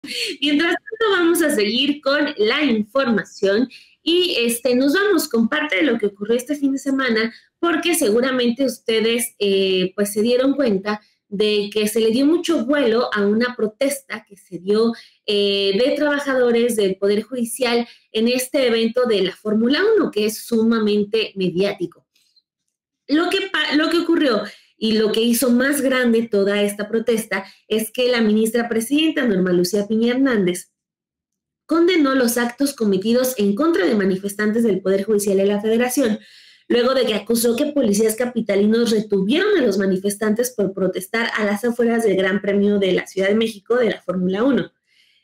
Mientras tanto, vamos a seguir con la información y nos vamos con parte de lo que ocurrió este fin de semana, porque seguramente ustedes pues se dieron cuenta de que se le dio mucho vuelo a una protesta que se dio de trabajadores del Poder Judicial en este evento de la Fórmula 1, que es sumamente mediático. Lo que ocurrió y lo que hizo más grande toda esta protesta es que la ministra presidenta Norma Lucía Piña Hernández condenó los actos cometidos en contra de manifestantes del Poder Judicial de la Federación, luego de que acusó que policías capitalinos retuvieron a los manifestantes por protestar a las afueras del Gran Premio de la Ciudad de México de la Fórmula 1.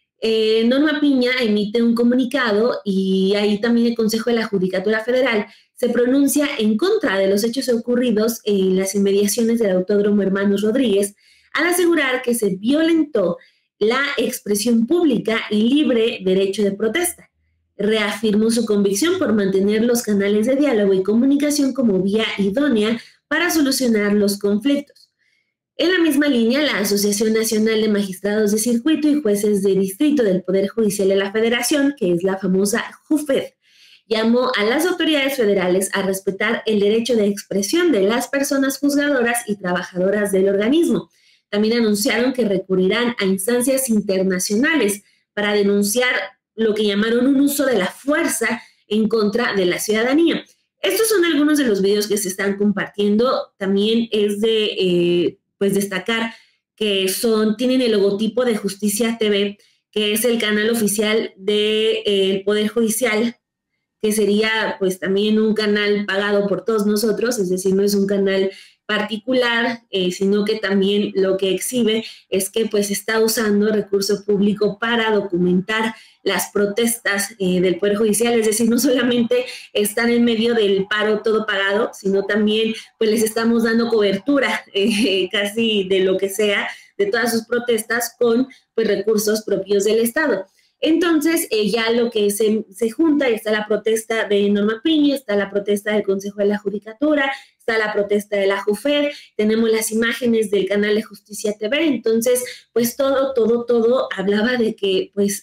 Norma Piña emite un comunicado y ahí también el Consejo de la Judicatura Federal se pronuncia en contra de los hechos ocurridos en las inmediaciones del Autódromo Hermanos Rodríguez, al asegurar que se violentó la expresión pública y libre derecho de protesta. Reafirmó su convicción por mantener los canales de diálogo y comunicación como vía idónea para solucionar los conflictos. En la misma línea, la Asociación Nacional de Magistrados de Circuito y Jueces de Distrito del Poder Judicial de la Federación, que es la famosa JUFED, llamó a las autoridades federales a respetar el derecho de expresión de las personas juzgadoras y trabajadoras del organismo. También anunciaron que recurrirán a instancias internacionales para denunciar lo que llamaron un uso de la fuerza en contra de la ciudadanía. Estos son algunos de los videos que se están compartiendo. También es de pues destacar que tienen el logotipo de Justicia TV, que es el canal oficial del Poder Judicial, que sería pues también un canal pagado por todos nosotros, es decir, no es un canal particular, sino que también lo que exhibe es que pues está usando recurso público para documentar las protestas del Poder Judicial, es decir, no solamente están en medio del paro todo pagado, sino también pues les estamos dando cobertura casi de lo que sea, de todas sus protestas con pues recursos propios del Estado. Entonces, ya lo que se junta, está la protesta de Norma Piña, está la protesta del Consejo de la Judicatura, está la protesta de la JUFED, tenemos las imágenes del canal de Justicia TV, entonces, pues todo hablaba de que pues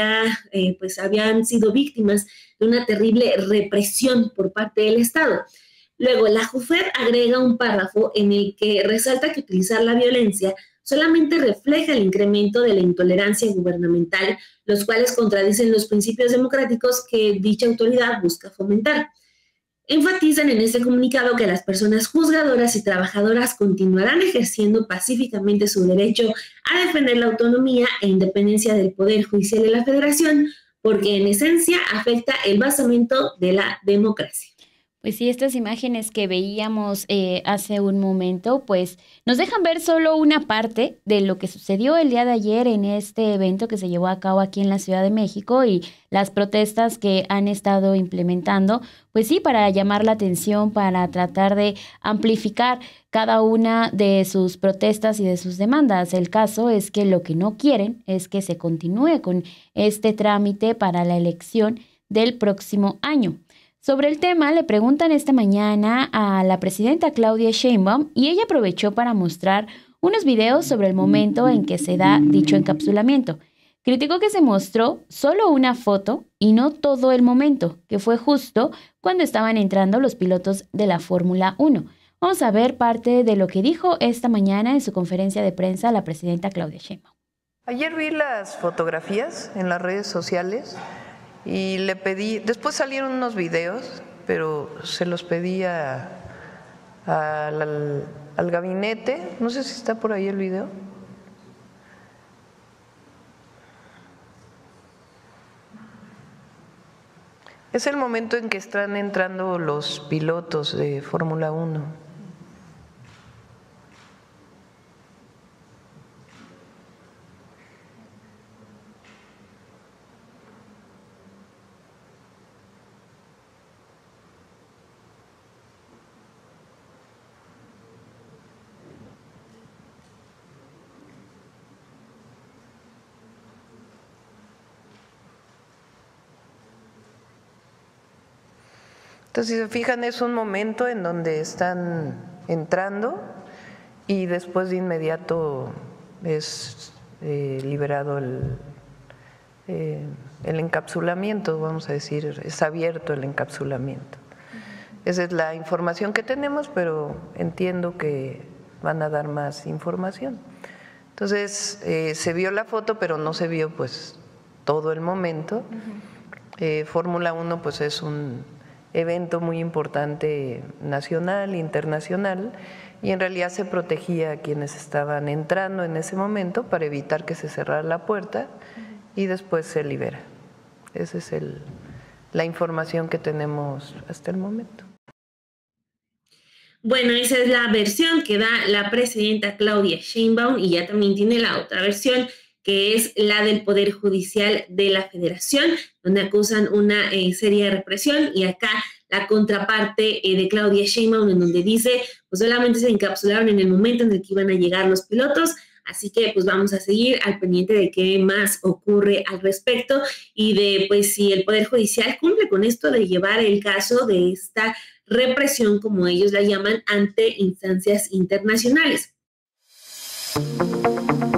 habían sido víctimas de una terrible represión por parte del Estado. Luego, la JUFED agrega un párrafo en el que resalta que utilizar la violencia solamente refleja el incremento de la intolerancia gubernamental, los cuales contradicen los principios democráticos que dicha autoridad busca fomentar. Enfatizan en este comunicado que las personas juzgadoras y trabajadoras continuarán ejerciendo pacíficamente su derecho a defender la autonomía e independencia del Poder Judicial de la Federación, porque en esencia afecta el basamento de la democracia. Pues sí, estas imágenes que veíamos hace un momento, pues nos dejan ver solo una parte de lo que sucedió el día de ayer en este evento que se llevó a cabo aquí en la Ciudad de México y las protestas que han estado implementando, pues sí, para llamar la atención, para tratar de amplificar cada una de sus protestas y de sus demandas. El caso es que lo que no quieren es que se continúe con este trámite para la elección del próximo año. Sobre el tema le preguntan esta mañana a la presidenta Claudia Sheinbaum y ella aprovechó para mostrar unos videos sobre el momento en que se da dicho encapsulamiento. Criticó que se mostró solo una foto y no todo el momento, que fue justo cuando estaban entrando los pilotos de la Fórmula 1. Vamos a ver parte de lo que dijo esta mañana en su conferencia de prensa la presidenta Claudia Sheinbaum. Ayer vi las fotografías en las redes sociales y le pedí, después salieron unos videos, pero se los pedí al gabinete, no sé si está por ahí el video. Es el momento en que están entrando los pilotos de Fórmula 1. Entonces, si se fijan, es un momento en donde están entrando y después de inmediato es liberado el encapsulamiento, vamos a decir, es abierto el encapsulamiento. Esa es la información que tenemos, pero entiendo que van a dar más información. Entonces, se vio la foto, pero no se vio pues todo el momento. Fórmula 1 pues es un evento muy importante nacional, internacional, y en realidad se protegía a quienes estaban entrando en ese momento para evitar que se cerrara la puerta y después se libera. Esa es la información que tenemos hasta el momento. Bueno, esa es la versión que da la presidenta Claudia Sheinbaum, y ya también tiene la otra versión, que es la del Poder Judicial de la Federación, donde acusan una seria represión, y acá la contraparte de Claudia Sheinbaum, en donde dice, pues solamente se encapsularon en el momento en el que iban a llegar los pilotos, así que pues vamos a seguir al pendiente de qué más ocurre al respecto y de pues si el Poder Judicial cumple con esto de llevar el caso de esta represión, como ellos la llaman, ante instancias internacionales.